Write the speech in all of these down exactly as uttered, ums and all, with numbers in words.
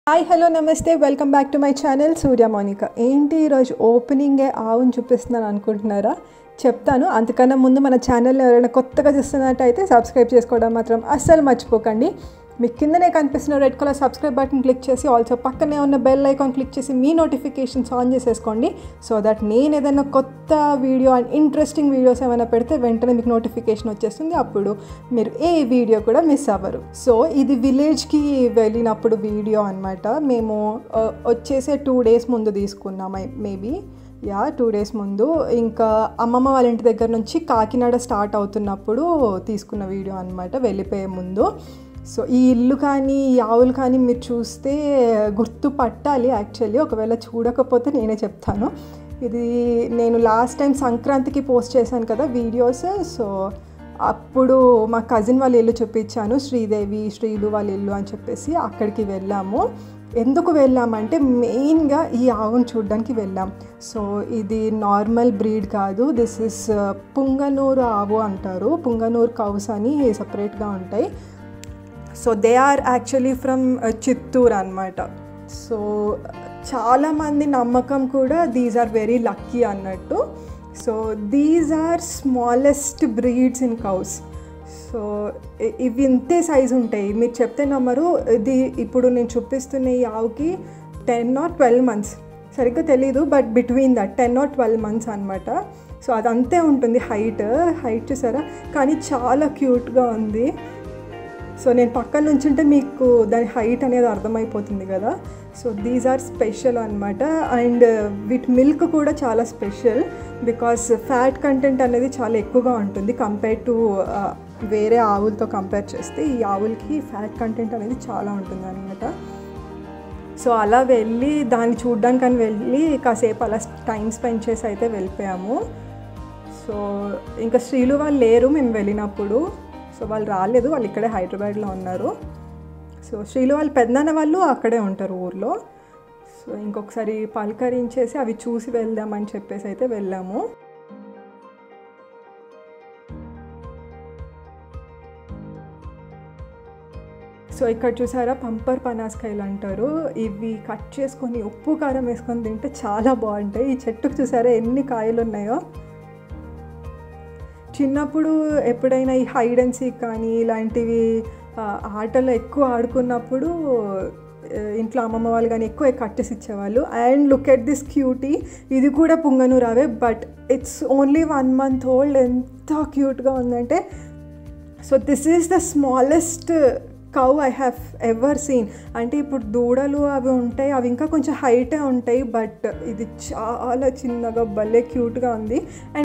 Hi hello నమస్తే welcome back to my channel Surya Monika. ఏంటి ఈరోజు ఓపెనింగే ఆవును చూపిస్తున్నాను అనుకుంటున్నారా? చెప్తాను. అంతకన్నా ముందు మన ఛానల్ని ఎవరైనా కొత్తగా చూస్తున్నట్టయితే సబ్స్క్రైబ్ చేసుకోవడం మాత్రం అస్సలు మర్చిపోకండి. మీకు కిందనే కనిపిస్తున్న red colour subscribe button click చేసి ఆల్సో పక్కనే ఉన్న బెల్ ఐకాన్ క్లిక్ చేసి మీ నోటిఫికేషన్స్ ఆన్ చేసేసుకోండి. సో దట్ నేను ఏదైనా కొత్త వీడియో అండ్ ఇంట్రెస్టింగ్ వీడియోస్ ఏమైనా పెడితే వెంటనే మీకు నోటిఫికేషన్ వచ్చేస్తుంది. అప్పుడు మీరు ఏ వీడియో కూడా మిస్ అవ్వరు. సో ఇది విలేజ్కి వెళ్ళినప్పుడు వీడియో అనమాట. మేము వచ్చేసే టూ డేస్ ముందు తీసుకున్నాం మేబీ యా టూ డేస్ ముందు. ఇంకా అమ్మమ్మ వాళ్ళ ఇంటి దగ్గర నుంచి కాకినాడ స్టార్ట్ అవుతున్నప్పుడు తీసుకున్న వీడియో అనమాట, వెళ్ళిపోయే ముందు. సో ఈ ఇల్లు కానీ ఈ ఆవులు కానీ మీరు చూస్తే గుర్తు పట్టాలి. యాక్చువల్లీ ఒకవేళ చూడకపోతే నేనే చెప్తాను. ఇది నేను లాస్ట్ టైం సంక్రాంతికి పోస్ట్ చేశాను కదా వీడియోస్. సో అప్పుడు మా కజిన్ వాళ్ళ ఇల్లు చూపించాను, శ్రీదేవి శ్రీలు వాళ్ళ ఇల్లు అని చెప్పేసి. అక్కడికి వెళ్ళాము. ఎందుకు వెళ్ళామంటే మెయిన్గా ఈ ఆవును చూడడానికి వెళ్ళాం. సో ఇది నార్మల్ బ్రీడ్ కాదు, దిస్ ఇస్ పుంగనూరు ఆవు అంటారు. పుంగనూరు కౌస్ అని సపరేట్గా ఉంటాయి. So they are actually from Chittoor అనమాట. సో చాలామంది నమ్మకం కూడా దీస్ ఆర్ వెరీ లక్కీ అన్నట్టు. So these are smallest breeds in cows. So ఇవి ఇంతే సైజు ఉంటాయి, మీరు చెప్తే నమ్మరు. ఇది ఇప్పుడు నేను చూపిస్తున్న ఈ ఆవుకి టెన్ ఆర్ ట్వెల్వ్ మంత్స్, సరిగ్గా తెలీదు, but between that ten or twelve months అనమాట. సో అదంతే ఉంటుంది హైట్. హైట్ చూసారా, కానీ చాలా క్యూట్గా ఉంది. సో నేను పక్కన నుంచి ఉంటే మీకు దాని హైట్ అనేది అర్థమైపోతుంది కదా. సో దీస్ ఆర్ స్పెషల్ అనమాట. అండ్ వీటి మిల్క్ కూడా చాలా స్పెషల్, బికాస్ ఫ్యాట్ కంటెంట్ అనేది చాలా ఎక్కువగా ఉంటుంది కంపేర్ టు వేరే ఆవులతో కంపేర్ చేస్తే. ఈ ఆవులకి ఫ్యాట్ కంటెంట్ అనేది చాలా ఉంటుంది అనమాట. సో అలా వెళ్ళి దాన్ని చూడ్డానికని వెళ్ళి కాసేపు అలా టైం స్పెండ్ చేసి అయితే వెళ్ళిపోయాము. సో ఇంకా శ్రీలు వాళ్ళు లేరు మేము వెళ్ళినప్పుడు. సో వాళ్ళు రాలేదు, వాళ్ళు ఇక్కడే హైదరాబాద్లో ఉన్నారు. సో శ్రీలు వాళ్ళు పెద్దనాన్న వాళ్ళు అక్కడే ఉంటారు ఊర్లో. సో ఇంకొకసారి పలకరించేసి అవి చూసి వెళ్దామని చెప్పేసి అయితే వెళ్ళాము. సో ఇక్కడ చూసారా పంపర్ పనాసకాయలు అంటారు. ఇవి కట్ చేసుకొని ఉప్పు కారం వేసుకొని తింటే చాలా బాగుంటాయి. ఈ చెట్టుకు చూసారా ఎన్ని కాయలు ఉన్నాయో. చిన్నప్పుడు ఎప్పుడైనా ఈ హైడ్ అండ్ సీక్ కానీ ఇలాంటివి ఆటలు ఎక్కువ ఆడుకున్నప్పుడు ఇంట్లో అమ్మమ్మ వాళ్ళు కానీ ఎక్కువ కట్టేసి ఇచ్చేవాళ్ళు. And look at this cutie, ఇది కూడా పుంగనూరావే, but it's only one month old. ఎంత క్యూట్గా ఉందంటే. So this is the smallest cow I have ever seen. అంటే ఇప్పుడు దూడలు అవి ఉంటాయి, అవి ఇంకా కొంచెం హైటే ఉంటాయి, బట్ ఇది చాలా చిన్నగా భలే క్యూట్గా ఉంది. అండ్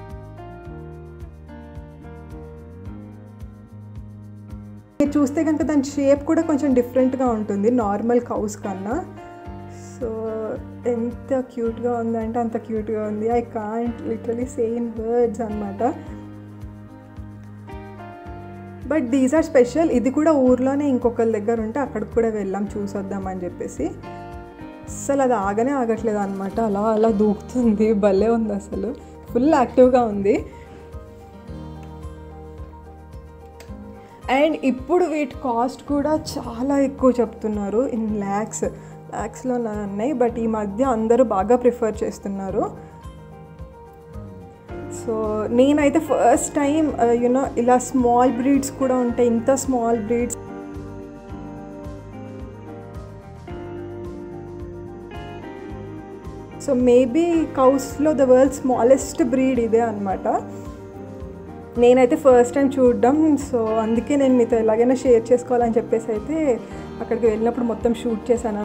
చూస్తే కనుక దాని షేప్ కూడా కొంచెం డిఫరెంట్గా ఉంటుంది నార్మల్ కౌస్ కన్నా. సో ఎంత క్యూట్గా ఉందంటే అంత క్యూట్గా ఉంది. I can't literally say in words అనమాట. But these are special. ఇది కూడా ఊర్లోనే ఇంకొకరి దగ్గర ఉంటే అక్కడికి కూడా వెళ్ళాం చూసొద్దామని చెప్పేసి. అసలు అది ఆగనే ఆగట్లేదు అనమాట, అలా అలా దూకుతుంది. భలే ఉంది, అసలు ఫుల్ యాక్టివ్గా ఉంది. అండ్ ఇప్పుడు వీటి కాస్ట్ కూడా చాలా ఎక్కువ చెప్తున్నారు, ఇన్ ల్యాక్స్ ల్యాక్స్లో ఉన్నాయి. బట్ ఈ మధ్య అందరూ బాగా ప్రిఫర్ చేస్తున్నారు. సో నేనైతే ఫస్ట్ టైం యూనో ఇలా స్మాల్ బ్రీడ్స్ కూడా ఉంటాయి, ఇంత స్మాల్ బ్రీడ్స్. సో మేబీ కౌస్లో ద వరల్డ్ స్మాలెస్ట్ బ్రీడ్ ఇదే అనమాట. నేనైతే ఫస్ట్ టైం చూడడం. సో అందుకే నేను మీతో ఎలాగైనా షేర్ చేసుకోవాలని చెప్పేసి అయితే అక్కడికి వెళ్ళినప్పుడు మొత్తం షూట్ చేశాను.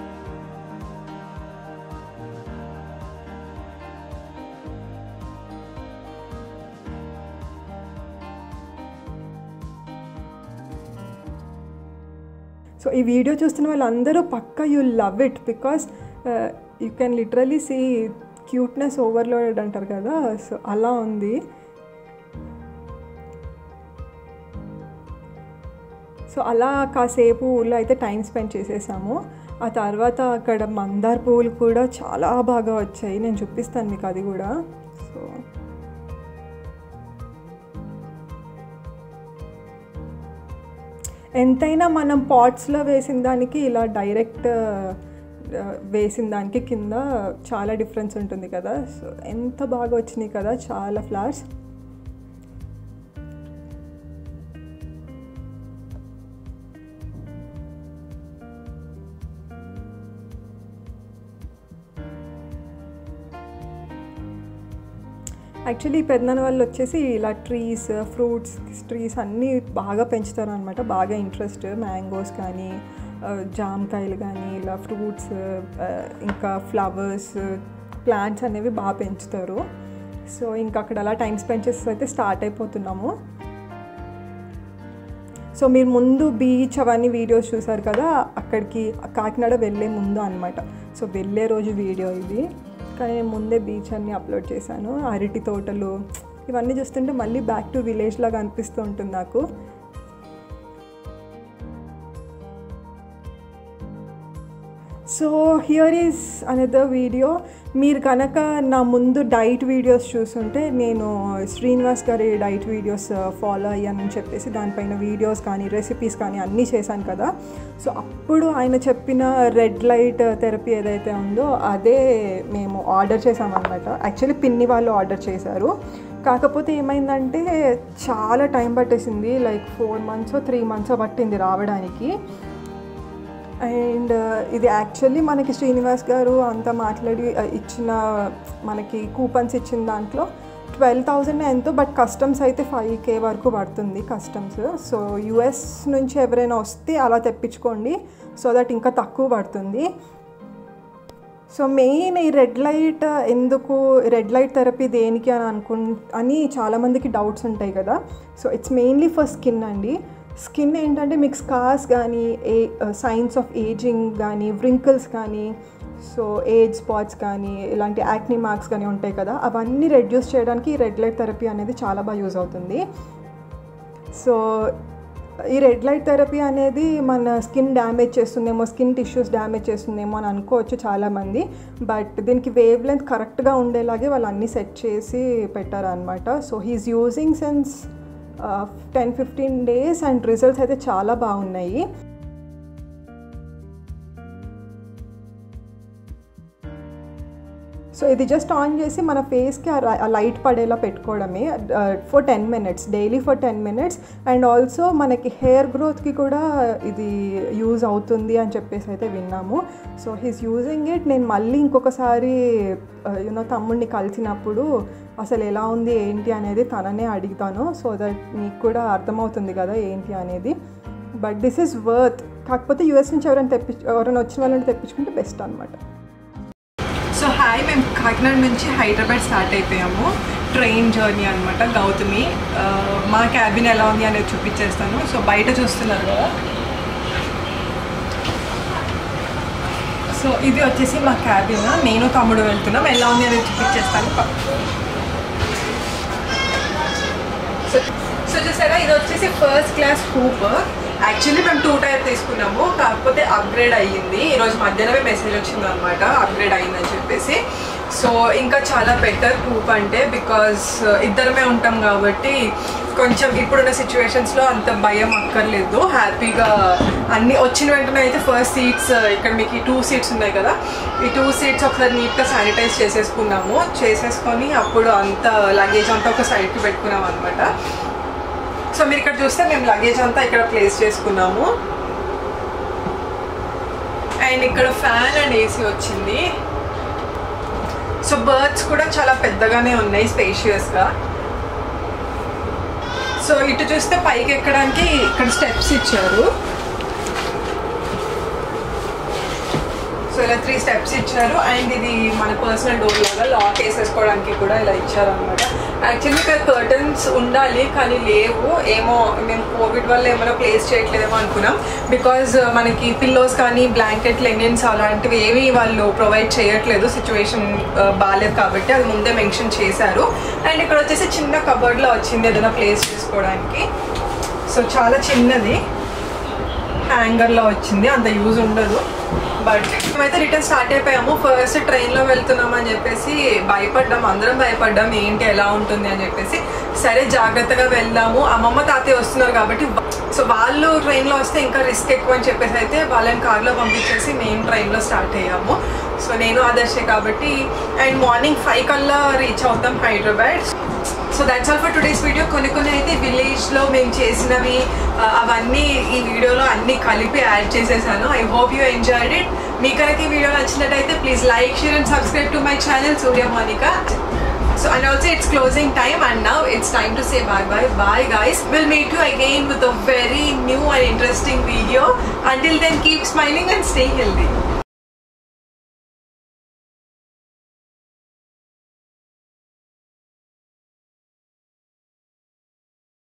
సో ఈ వీడియో చూస్తున్న వాళ్ళందరూ పక్కా you love it, because you can literally see cuteness overloaded అంటారు కదా. సో అలా ఉంది. సో అలా కాసేపు ఊళ్ళో అయితే టైం స్పెండ్ చేసేసాము. ఆ తర్వాత అక్కడ మందార పువ్వులు కూడా చాలా బాగా వచ్చాయి, నేను చూపిస్తాను మీకు అది కూడా. సో ఎంతైనా మనం పాట్స్లో వేసిన దానికి ఇలా డైరెక్ట్ వేసిన దానికి కింద చాలా డిఫరెన్స్ ఉంటుంది కదా. సో ఎంత బాగా వచ్చినాయి కదా చాలా ఫ్లవర్స్. యాక్చువల్లీ పెద్దనాన్న వాళ్ళు వచ్చేసి ఇలా ట్రీస్, ఫ్రూట్స్ ట్రీస్ అన్నీ బాగా పెంచుతారు అనమాట. బాగా ఇంట్రెస్ట్. మ్యాంగోస్ కానీ, జామకాయలు కానీ, ఇలా ఫ్రూట్స్, ఇంకా ఫ్లవర్స్, ప్లాంట్స్ అనేవి బాగా పెంచుతారు. సో ఇంకా అక్కడ అలా టైం స్పెండ్ చేసి అయితే స్టార్ట్ అయిపోతున్నాము. సో మీరు ముందు బీచ్ అవన్నీ వీడియోస్ చూసారు కదా, అక్కడికి కాకినాడ వెళ్ళే ముందు అనమాట. సో వెళ్ళే రోజు వీడియో ఇది, కానీ నేను ముందే బీచ్ అన్నీ అప్లోడ్ చేశాను. అరటి తోటలు ఇవన్నీ చూస్తుంటే మళ్ళీ బ్యాక్ టు విలేజ్ లాగా అనిపిస్తూ ఉంటుంది నాకు. So here is another video. మీరు కనుక నా ముందు డైట్ వీడియోస్ చూస్తుంటే నేను శ్రీనివాస్ గారి డైట్ వీడియోస్ ఫాలో అయ్యానని చెప్పేసి దానిపైన వీడియోస్ కానీ రెసిపీస్ కానీ అన్నీ చేశాను కదా. సో అప్పుడు ఆయన చెప్పిన రెడ్ లైట్ థెరపీ ఏదైతే ఉందో అదే మేము ఆర్డర్ చేసామన్నమాట. యాక్చువల్లీ పిన్ని వాళ్ళు ఆర్డర్ చేశారు. కాకపోతే ఏమైందంటే చాలా టైం పట్టేసింది. Like four months three months పట్టింది రావడానికి. అండ్ ఇది యాక్చువల్లీ మనకి శ్రీనివాస్ గారు అంతా మాట్లాడి ఇచ్చిన మనకి కూపన్స్ ఇచ్చిన దాంట్లో ట్వెల్వ్ థౌజండ్ ఎంతో, బట్ కస్టమ్స్ అయితే ఫైవ్ కే వరకు పడుతుంది కస్టమ్స్. సో యుఎస్ నుంచి ఎవరైనా వస్తే అలా తెప్పించుకోండి, సో దట్ ఇంకా తక్కువ పడుతుంది. సో మెయిన్ ఈ రెడ్ లైట్ ఎందుకు, రెడ్ లైట్ థెరపీ దేనికి అని అనుకు అని చాలామందికి డౌట్స్ ఉంటాయి కదా. So it's mainly for skin అండి. స్కిన్ ఏంటంటే మీకు స్కార్స్ కానీ, ఏ సైన్స్ ఆఫ్ ఏజింగ్ కానీ, వ్రింకిల్స్ కానీ, సో ఏజ్ స్పాట్స్ కానీ, ఇలాంటి యాక్నీ మార్క్స్ కానీ ఉంటాయి కదా, అవన్నీ రెడ్యూస్ చేయడానికి రెడ్ లైట్ థెరపీ అనేది చాలా బాగా యూజ్ అవుతుంది. సో ఈ రెడ్ లైట్ థెరపీ అనేది మన స్కిన్ డ్యామేజ్ చేస్తుందేమో, స్కిన్ టిష్యూస్ డ్యామేజ్ చేస్తుందేమో అని అనుకోవచ్చు చాలామంది. బట్ దీనికి వేవ్ లెంత్ కరెక్ట్గా ఉండేలాగే వాళ్ళు అన్నీ సెట్ చేసి పెట్టారనమాట. So he's using since ten fifteen days and results అయితే చాలా బాగున్నాయి. సో ఇది జస్ట్ ఆన్ చేసి మన ఫేస్కి ఆ లైట్ పడేలా పెట్టుకోవడమే for ten minutes daily for ten minutes. And also మనకి హెయిర్ గ్రోత్కి కూడా ఇది యూజ్ అవుతుంది అని చెప్పేసి అయితే విన్నాము. So he's using it. నేను మళ్ళీ ఇంకొకసారి యూనో తమ్ముడిని కలిసినప్పుడు అసలు ఎలా ఉంది ఏంటి అనేది తననే అడుగుతాను, సో దట్ మీకు కూడా అర్థమవుతుంది కదా ఏంటి అనేది. But this is worth. కాకపోతే యూఎస్ నుంచి ఎవరైనా తెప్పి ఎవరైనా వచ్చిన వాళ్ళని తెప్పించుకుంటే బెస్ట్ అనమాట. సో హాయ్, మేము కాకినాడ నుంచి హైదరాబాద్ స్టార్ట్ అయిపోయాము. ట్రైన్ జర్నీ అనమాట, గౌతమి. మా క్యాబిన్ ఎలా ఉంది అనేది చూపించేస్తాను. సో బయట చూస్తున్నారు కదా, సో ఇది వచ్చేసి మా క్యాబిన్. నేను తమ్ముడు వెళ్తున్నాం. ఎలా ఉంది అనేది చూపించేస్తాను. సో సో చూసారా, ఇది వచ్చేసి ఫస్ట్ క్లాస్ కూప్. యాక్చువల్లీ మేము టూ టైర్ తీసుకున్నాము, కాకపోతే అప్గ్రేడ్ అయ్యింది. ఈరోజు మధ్యాహ్నమే మెసేజ్ వచ్చింది అనమాట అప్గ్రేడ్ అయ్యిందని చెప్పేసి. సో ఇంకా చాలా బెటర్ కూప్ అంటే, బికాజ్ ఇద్దరమే ఉంటాం కాబట్టి కొంచెం ఇప్పుడున్న సిచ్యువేషన్స్లో అంత భయం అక్కర్లేదు. హ్యాపీగా అన్ని వచ్చిన వెంటనే అయితే ఫస్ట్ సీట్స్ ఇక్కడ మీకు ఈ టూ సీట్స్ ఉన్నాయి కదా, ఈ టూ సీట్స్ ఒకసారి నీట్గా శానిటైజ్ చేసేసుకున్నాము. చేసేసుకొని అప్పుడు అంత లగేజ్ అంతా ఒక సైడ్కి పెట్టుకున్నాం అనమాట. సో మీరు ఇక్కడ చూస్తే మేము లగేజ్ అంతా ఇక్కడ ప్లేస్ చేసుకున్నాము. అండ్ ఇక్కడ ఫ్యాన్ అండ్ ఏసీ వచ్చింది. సో బర్డ్స్ కూడా చాలా పెద్దగానే ఉన్నాయి, స్పేషియస్గా. సో ఇటు చూస్తే పైకి ఎక్కడానికి ఇక్కడ స్టెప్స్ ఇచ్చారు. సో ఇలా త్రీ స్టెప్స్ ఇచ్చారు. అండ్ ఇది మన పర్సనల్ డోర్ లాగా లాక్ వేసేసుకోవడానికి కూడా ఇలా ఇచ్చారు అనమాట. యాక్చువల్లీ ఇక్కడ కర్టన్స్ ఉండాలి కానీ లేవు. ఏమో మేము కోవిడ్ వల్ల ఏమైనా ప్లేస్ చేయట్లేదేమో అనుకున్నాం. బికాజ్ మనకి పిల్లోస్ కానీ, బ్లాంకెట్, లెనిన్స్ అలాంటివి ఏవి వాళ్ళు ప్రొవైడ్ చేయట్లేదు. సిచ్యువేషన్ బాగాలేదు కాబట్టి అది ముందే మెన్షన్ చేశారు. అండ్ ఇక్కడ వచ్చేసి చిన్న కబర్డ్లో వచ్చింది ఏదైనా ప్లేస్ చేసుకోవడానికి. సో చాలా చిన్నది, హ్యాంగర్లో వచ్చింది, అంత యూజ్ ఉండదు. బట్ మేమైతే రిటర్న్ స్టార్ట్ అయిపోయాము. ఫస్ట్ ట్రైన్లో వెళ్తున్నాం అని చెప్పేసి భయపడ్డాం, అందరం భయపడ్డాం ఏంటి ఎలా ఉంటుంది అని చెప్పేసి. సరే జాగ్రత్తగా వెళ్దాము, అమ్మమ్మ తాతయ్య వస్తున్నారు కాబట్టి. సో సో వాళ్ళు ట్రైన్లో వస్తే ఇంకా రిస్క్ ఎక్కువ అని చెప్పేసి అయితే వాళ్ళని కార్లో పంపించేసి మేము ట్రైన్లో స్టార్ట్ అయ్యాము. సో నేను ఆదర్శే కాబట్టి అండ్ మార్నింగ్ ఫైవ్ కల్లా రీచ్ అవుతాం Hyderabad. So that's all for today's video. కొన్ని కొన్ని అయితే విలేజ్లో మేము చేసినవి అవన్నీ ఈ వీడియోలో అన్నీ కలిపి యాడ్ చేసేసాను. I hope you enjoyed it. మీ కనుక ఈ వీడియో నచ్చినట్టయితే please like, share and subscribe to my channel Surya Monika. So and also it's closing time and now it's time to say bye bye. Bye guys. We'll meet you again with a very new and interesting video. Until then, keep smiling and stay healthy.